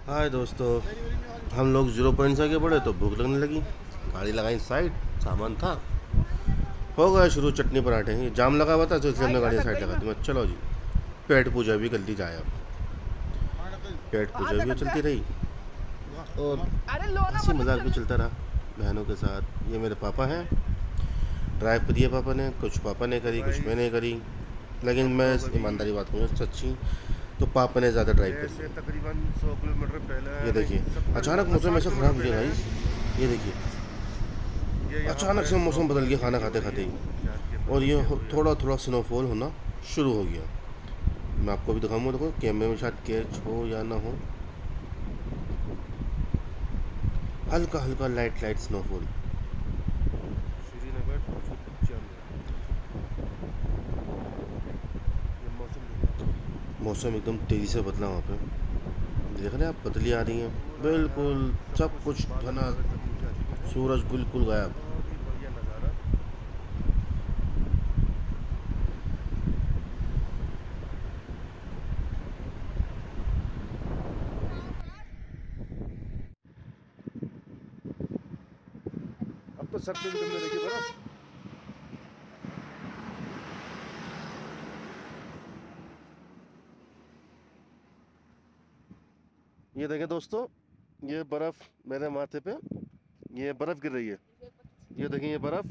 हाय दोस्तों, हम लोग 0 पॉइंट से आगे बढ़े तो भूख लगने लगी। गाड़ी लगाई साइड, सामान था, हो गया शुरू चटनी पराठे। ये जाम लगा हुआ था तो इसलिए हमने गाड़ी साइड लगा दी। मैं चलो जी, पेट पूजा भी कर ली जाए। अब पेट पूजा भी चलती रही और हंसी मजाक भी चलता रहा बहनों के साथ। ये मेरे पापा हैं, ड्राइव करी है पापा ने, कुछ पापा ने करी कुछ मैंने करी, लेकिन मैं ईमानदारी बात कहूँ सच्ची तो पापा ने ज़्यादा ड्राइव करी। तकरीबन 100 किलोमीटर पहले ये देखिए अचानक मौसम ऐसा ख़राब हो गया गाइस। ये देखिए अचानक से मौसम बदल गया खाना खाते खाते ही, और ये थोड़ा थोड़ा स्नोफॉल होना शुरू हो गया। मैं आपको भी दिखाऊंगा, देखो कैमरे में शायद कैच हो या ना हो, हल्का हल्का लाइट लाइट स्नोफॉल। मौसम एकदम तेज़ी से बदला वहाँ पे, देख रहे हैं आप, बदली आ रही हैं बिल्कुल, सब कुछ घना, सूरज बिल्कुल गायब। अब तो सब दिन जमने लगी बर्फ। ये देखें दोस्तों, ये बर्फ मेरे माथे पे, ये बर्फ गिर रही है। ये देखिए ये बर्फ,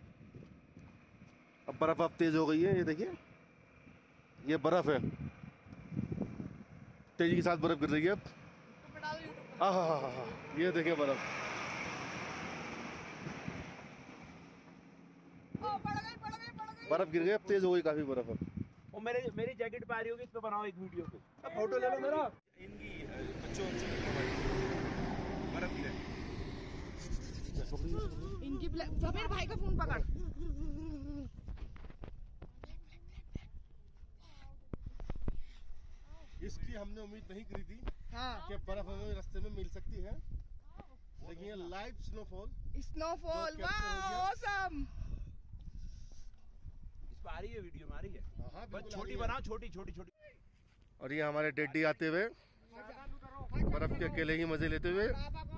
अब बर्फ अब तेज हो गई है। ये देखिए ये बर्फ है, तेजी के साथ बर्फ गिर रही है अब। हाँ, ये देखिए बर्फ। बर्फ गिर गई, अब तेज हो गई काफी बर्फ अब। और मेरी जैकेट पा रही होगी, इस पे बनाओ एक वीडियो पे। अब फोटो ले लो मेरा। इनकी बच्चों बर्फ गिरे। इनकी मेरे भाई का फोन पकड़। इसकी हमने उम्मीद नहीं करी थी हाँ। कि बर्फ हमें रास्ते में मिल सकती है, लेकिन ये लाइव स्नोफॉल वाह ऑसम। इस पे आ रही है वीडियो में, आ रही है। हाँ, बस छोटी बनाओ, छोटी छोटी छोटी। और ये हमारे डेडी आते हुए बर्फ के अकेले ही मजे लेते हुए।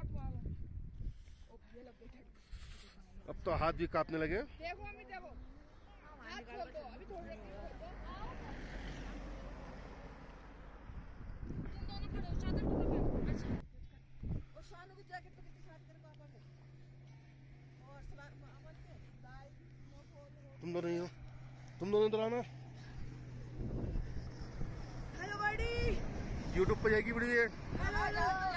अब तो हाथ भी कांपने लगे। देखो अम्मी देखो, हाथ खोल दो अभी थोड़ी देर खोल दो। तुम दोनों खड़े हो, चादर को पकड़ो। अच्छा, और शानू की जैकेट तो कितनी साथ करके पापा को, और सवार मामा को दाई स्नोफॉल। तुम दोनों ही हो, तुम दोनों तो आना। हेलो बड़ी, YouTube पे जाएगी वीडियो ये। Hello hello.